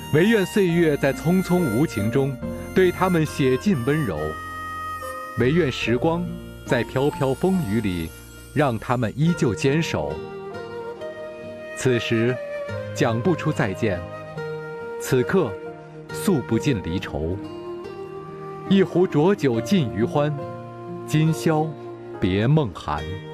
唯愿岁月在匆匆无情中对他们写尽温柔，唯愿时光在飘飘风雨里让他们依旧坚守。此时讲不出再见，此刻诉不尽离愁。一壶浊酒尽余欢，今宵别梦寒。